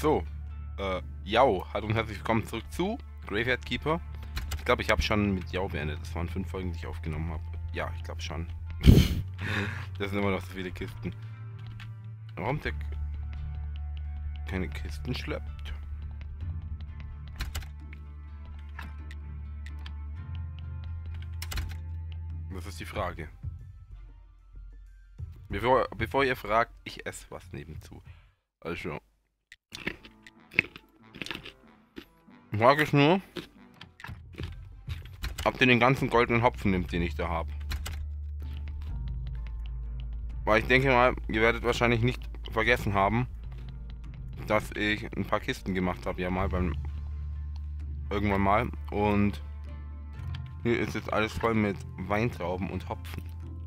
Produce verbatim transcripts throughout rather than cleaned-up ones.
So, äh, Yao, hallo und herzlich willkommen zurück zu Graveyard Keeper. Ich glaube, ich habe schon mit Yao beendet. Das waren fünf Folgen, die ich aufgenommen habe. Ja, ich glaube schon. Das sind immer noch so viele Kisten. Warum der keine Kisten schleppt? Das ist die Frage. Bevor, bevor ihr fragt, ich esse was nebenzu. Also. Die Frage ist nur, ob ihr den ganzen goldenen Hopfen nimmt, den ich da habe. Weil ich denke mal, ihr werdet wahrscheinlich nicht vergessen haben, dass ich ein paar Kisten gemacht habe, ja mal beim irgendwann mal. Und hier ist jetzt alles voll mit Weintrauben und Hopfen.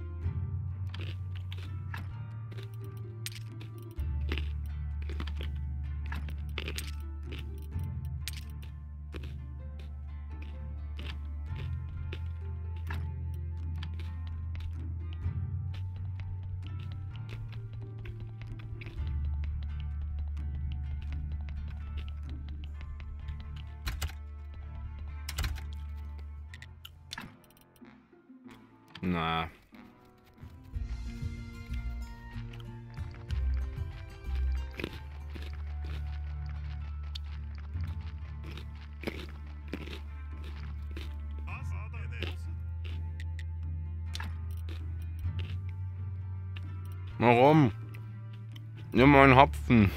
Na. Warum? Nimm mal einen Hopfen.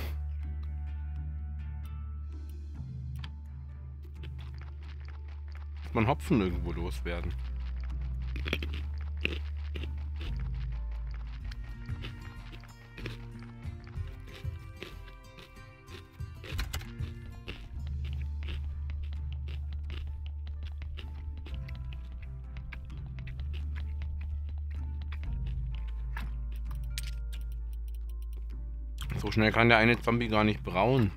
Muss man Hopfen irgendwo loswerden? So schnell kann der eine Zombie gar nicht brauen.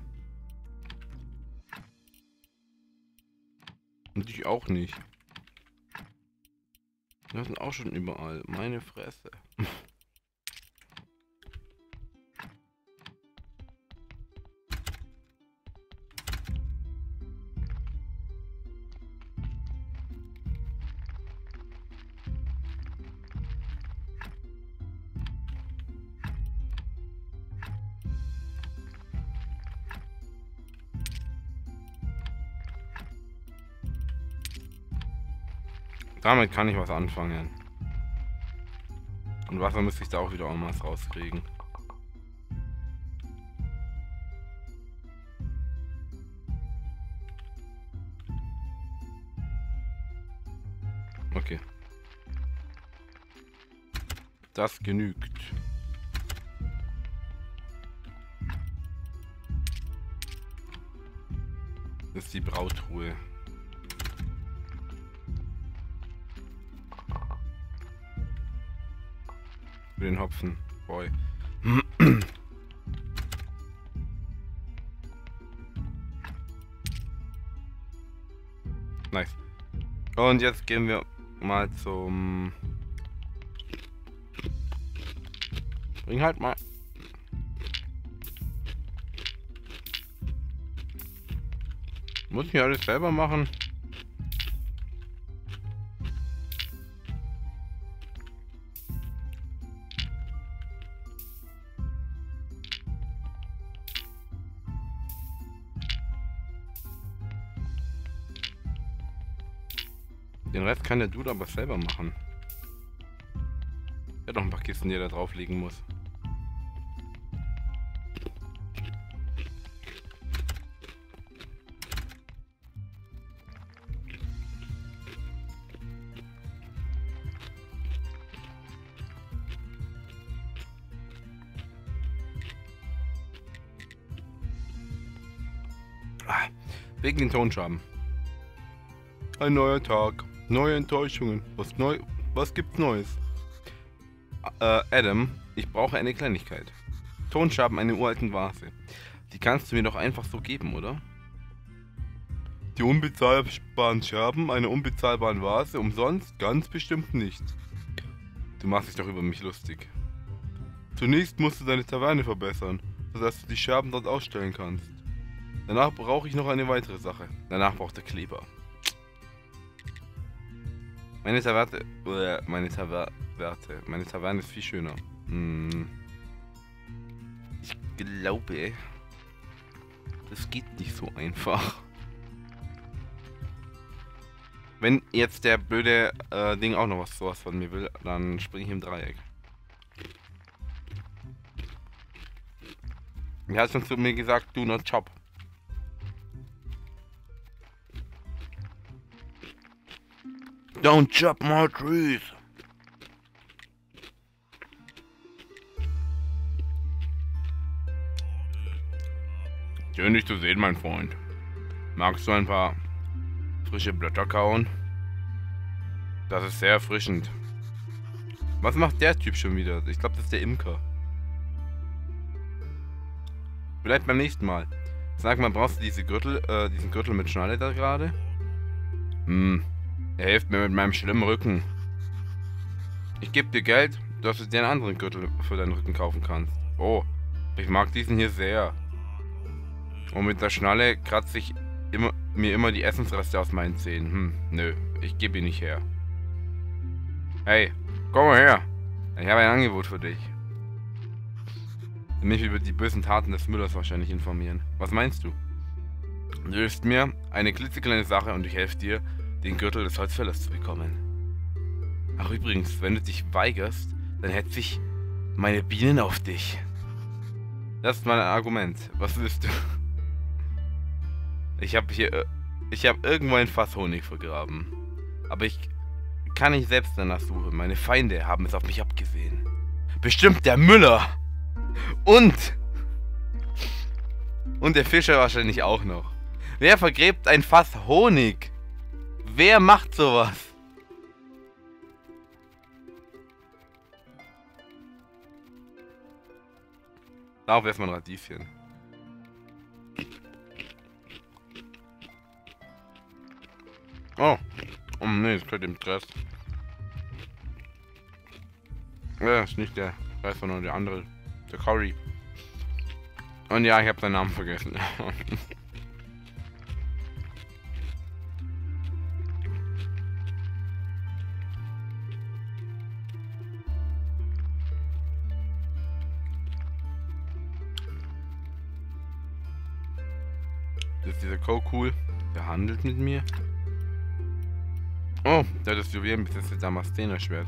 Und ich auch nicht. Das sind auch schon überall. Meine Fresse. Damit kann ich was anfangen. Und Wasser müsste ich da auch wieder auch mal rauskriegen. Okay. Das genügt. Das ist die Brautruhe. Für den Hopfen, boy. Nice. Und jetzt gehen wir mal zum... Bring halt mal... Muss ich alles selber machen? Den Rest kann der Dude aber selber machen. Er hat noch ein paar Kisten, die er da drauflegen muss. Ah, wegen den Tonschaben. Ein neuer Tag. Neue Enttäuschungen. Was neu? Was gibt's Neues? Äh, Adam, ich brauche eine Kleinigkeit. Tonschaben einer uralten Vase. Die kannst du mir doch einfach so geben, oder? Die unbezahlbaren Scherben einer unbezahlbaren Vase umsonst? Ganz bestimmt nicht. Du machst dich doch über mich lustig. Zunächst musst du deine Taverne verbessern, sodass du die Scherben dort ausstellen kannst. Danach brauche ich noch eine weitere Sache. Danach braucht der Kleber. Meine Taverne... Äh, meine Taverne... Meine Taverne ist viel schöner. Hm. Ich glaube... Das geht nicht so einfach. Wenn jetzt der blöde äh, Ding auch noch was sowas von mir will, dann springe ich im Dreieck. Er hat schon zu mir gesagt, do not chop. Don't chop more trees. Schön dich zu sehen, mein Freund. Magst du ein paar frische Blätter kauen? Das ist sehr erfrischend. Was macht der Typ schon wieder? Ich glaube, das ist der Imker. Vielleicht beim nächsten Mal. Sag mal, brauchst du diese Gürtel, äh, diesen Gürtel mit Schnalle da gerade? Hm. Er hilft mir mit meinem schlimmen Rücken. Ich gebe dir Geld, dass du dir einen anderen Gürtel für deinen Rücken kaufen kannst. Oh, ich mag diesen hier sehr. Und mit der Schnalle kratze ich immer, mir immer die Essensreste aus meinen Zähnen. Hm, nö, ich gebe ihn nicht her. Hey, komm mal her. Ich habe ein Angebot für dich. Mich über die bösen Taten des Müllers wahrscheinlich informieren. Was meinst du? Du hilfst mir eine klitzekleine Sache und ich helfe dir, den Gürtel des Holzfällers zu bekommen. Ach übrigens, wenn du dich weigerst, dann hetze ich meine Bienen auf dich. Das ist mein Argument. Was willst du? Ich habe hier... Ich habe irgendwo ein Fass Honig vergraben. Aber ich kann nicht selbst danach suchen. Meine Feinde haben es auf mich abgesehen. Bestimmt der Müller! Und... Und der Fischer wahrscheinlich auch noch. Wer vergräbt ein Fass Honig? Wer macht sowas? Darauf erstmal ein Radieschen. Oh. Oh ne, das gehört dem Dress. Ja, ist nicht der Dress, sondern der andere. Der Curry. Und ja, ich habe seinen Namen vergessen. Das ist dieser Co-Cool. Der handelt mit mir. Oh, der hat das Juwelen bis jetzt Damaszener-Schwert.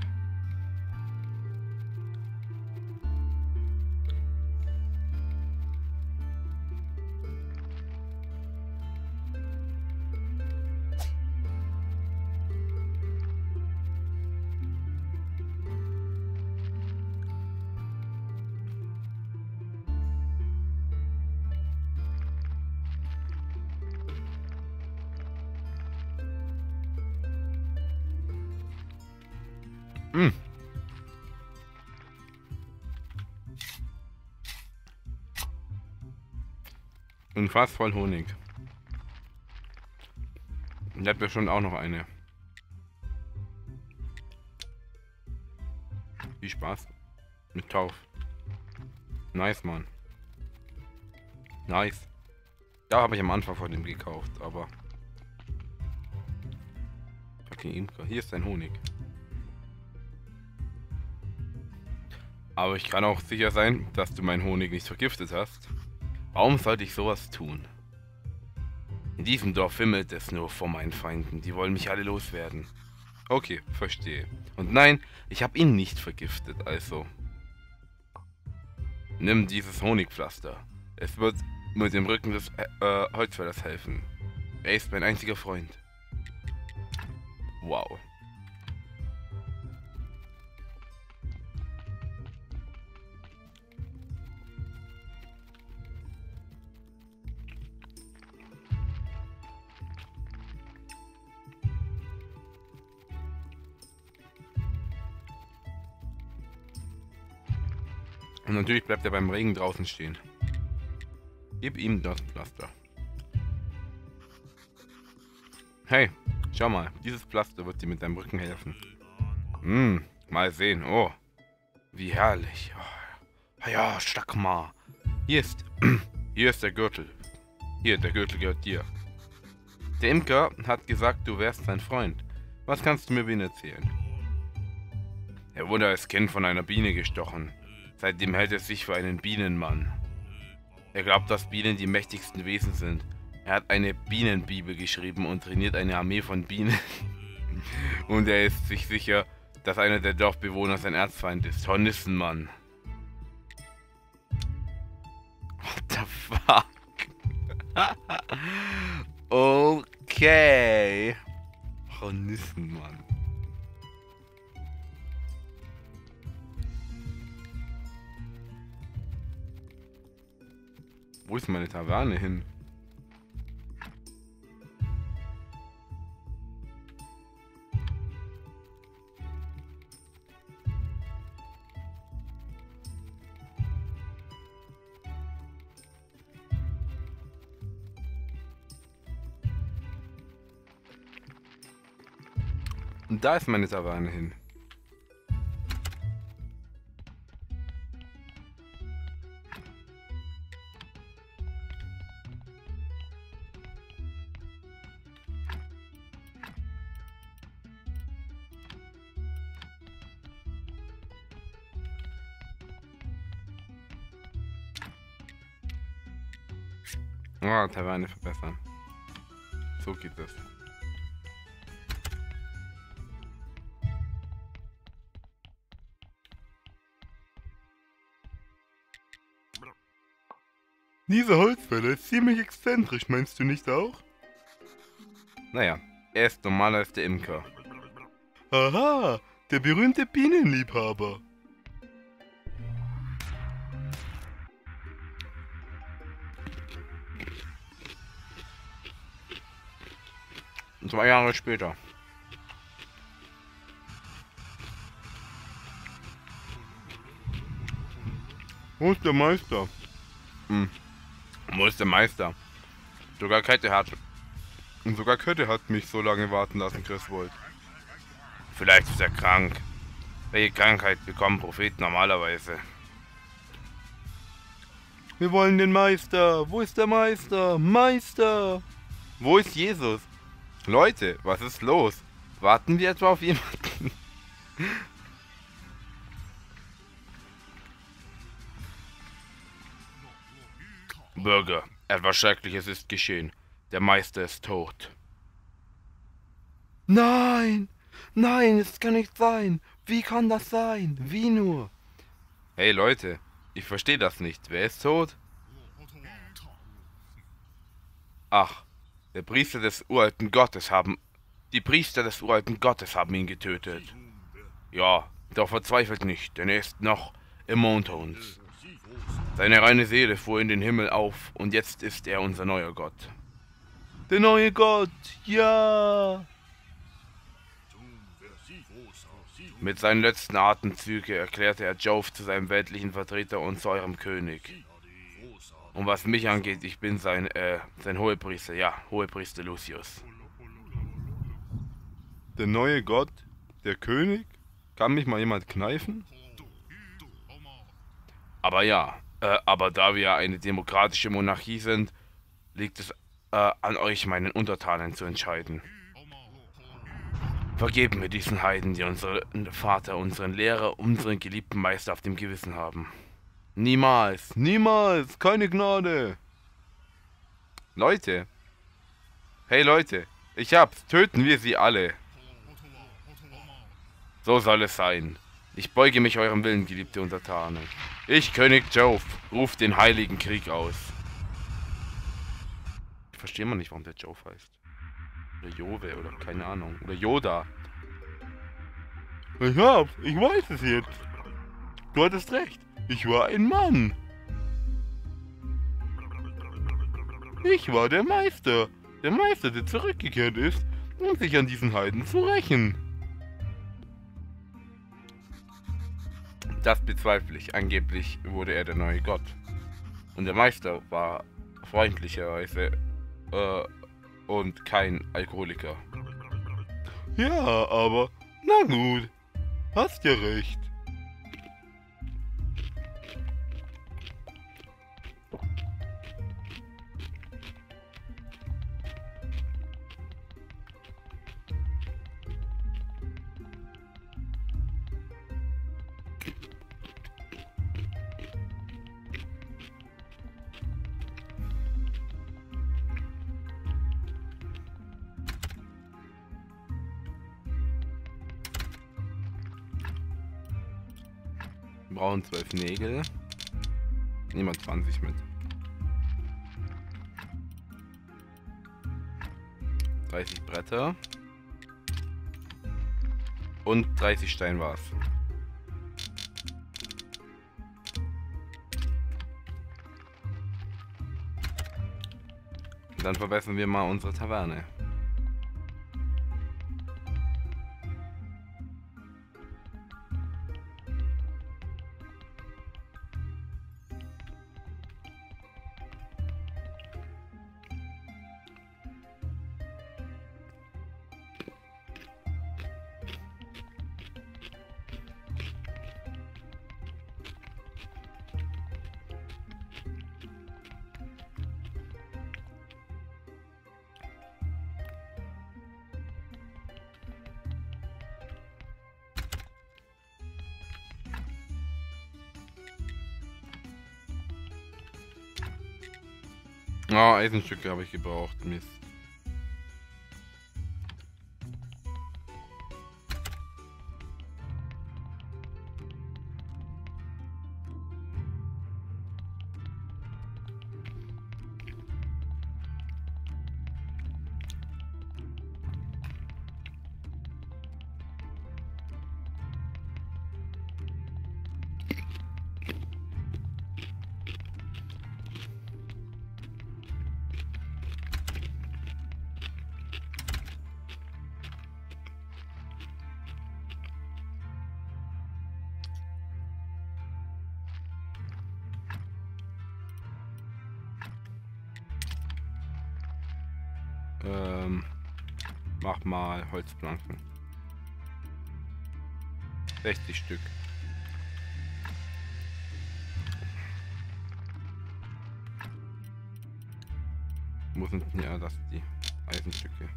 Mm. Und fast voll Honig. Ich hab ja schon auch noch eine. Viel Spaß mit Tauf. Nice, Mann. Nice. Da habe ich am Anfang von dem gekauft, aber... Fucking Imker. Hier ist dein Honig. Aber ich kann auch sicher sein, dass du meinen Honig nicht vergiftet hast. Warum sollte ich sowas tun? In diesem Dorf wimmelt es nur vor meinen Feinden. Die wollen mich alle loswerden. Okay, verstehe. Und nein, ich habe ihn nicht vergiftet, also... Nimm dieses Honigpflaster. Es wird mit dem Rücken des äh, Holzfällers helfen. Er ist mein einziger Freund. Wow. Und natürlich bleibt er beim Regen draußen stehen. Gib ihm das Pflaster. Hey, schau mal, dieses Pflaster wird dir mit deinem Rücken helfen. Hm, mal sehen. Oh, wie herrlich. Oh, ja, stark mal. Hier ist, hier ist der Gürtel. Hier, der Gürtel gehört dir. Der Imker hat gesagt, du wärst sein Freund. Was kannst du mir über ihn erzählen? Er wurde als Kind von einer Biene gestochen. Seitdem hält er sich für einen Bienenmann. Er glaubt, dass Bienen die mächtigsten Wesen sind. Er hat eine Bienenbibel geschrieben und trainiert eine Armee von Bienen. Und er ist sich sicher, dass einer der Dorfbewohner sein Erzfeind ist. Hornissenmann. What the fuck? Okay. Hornissenmann. Wo ist meine Taverne hin? Und da ist meine Taverne hin. Ah, Taverne verbessern. So geht das. Dieser Holzfäller ist ziemlich exzentrisch, meinst du nicht auch? Naja, er ist normaler als der Imker. Aha, der berühmte Bienenliebhaber. Zwei Jahre später. Wo ist der Meister? Hm. Wo ist der Meister? Sogar Kette hat. Und sogar Kette hat mich so lange warten lassen, Griswold. Vielleicht ist er krank. Welche Krankheit bekommen Propheten normalerweise? Wir wollen den Meister. Wo ist der Meister? Meister! Wo ist Jesus? Leute, was ist los? Warten wir etwa auf jemanden? Bürger, etwas Schreckliches ist geschehen. Der Meister ist tot. Nein! Nein, es kann nicht sein! Wie kann das sein? Wie nur? Hey Leute, ich verstehe das nicht. Wer ist tot? Ach, der Priester des uralten Gottes haben... Die Priester des uralten Gottes haben ihn getötet. Ja, doch verzweifelt nicht, denn er ist noch immer unter uns. Seine reine Seele fuhr in den Himmel auf und jetzt ist er unser neuer Gott. Der neue Gott, ja! Mit seinen letzten Atemzügen erklärte er Jove zu seinem weltlichen Vertreter und zu eurem König. Und was mich angeht, ich bin sein, äh, sein Hohepriester, ja, Hohepriester Lucius. Der neue Gott, der König? Kann mich mal jemand kneifen? Aber ja, äh, aber da wir eine demokratische Monarchie sind, liegt es äh, an euch, meinen Untertanen, zu entscheiden. Vergeben wir diesen Heiden, die unseren Vater, unseren Lehrer, unseren geliebten Meister auf dem Gewissen haben. Niemals, niemals, keine Gnade. Leute. Hey Leute, ich hab's, töten wir sie alle. So soll es sein. Ich beuge mich eurem Willen, geliebte Untertanen. Ich, König Jove, ruf den heiligen Krieg aus. Ich verstehe mal nicht, warum der Jove heißt. Oder Jove, oder keine Ahnung. Oder Yoda. Ich hab's, ich weiß es jetzt. Du hattest recht, ich war ein Mann. Ich war der Meister. Der Meister, der zurückgekehrt ist, um sich an diesen Heiden zu rächen. Das bezweifle ich. Angeblich wurde er der neue Gott. Und der Meister war freundlicherweise äh, und kein Alkoholiker. Ja, aber na gut. Hast ja recht. Wir brauchen zwölf Nägel. Nehmen wir zwanzig mit. dreißig Bretter. Und dreißig Stein war's. Dann verbessern wir mal unsere Taverne. Ah, Eisenstücke habe ich gebraucht. Mist. Ähm, mach mal Holzplanken. sechzig Stück. Wo sind denn ja das die Eisenstücke?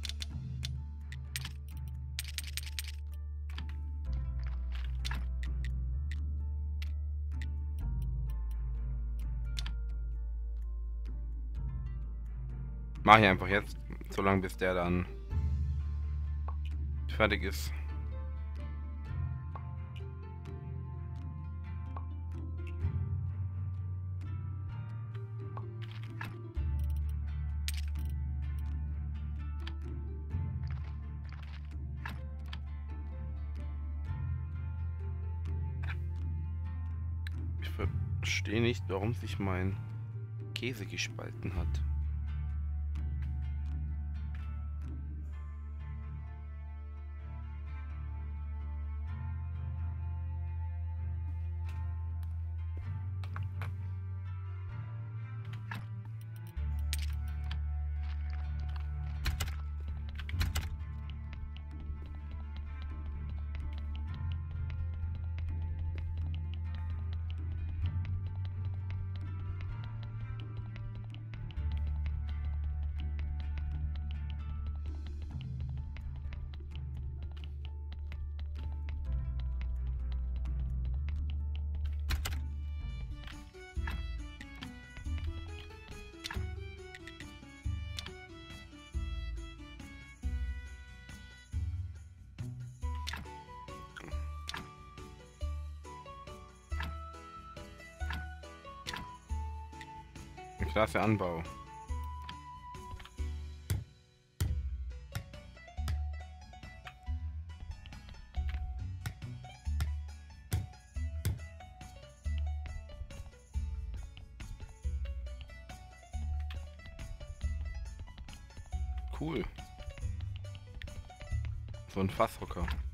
Mach ich einfach jetzt, so lange bis der dann fertig ist. Ich verstehe nicht, warum sich mein Käse gespalten hat. Klasse Anbau. Cool. So ein Fasshocker.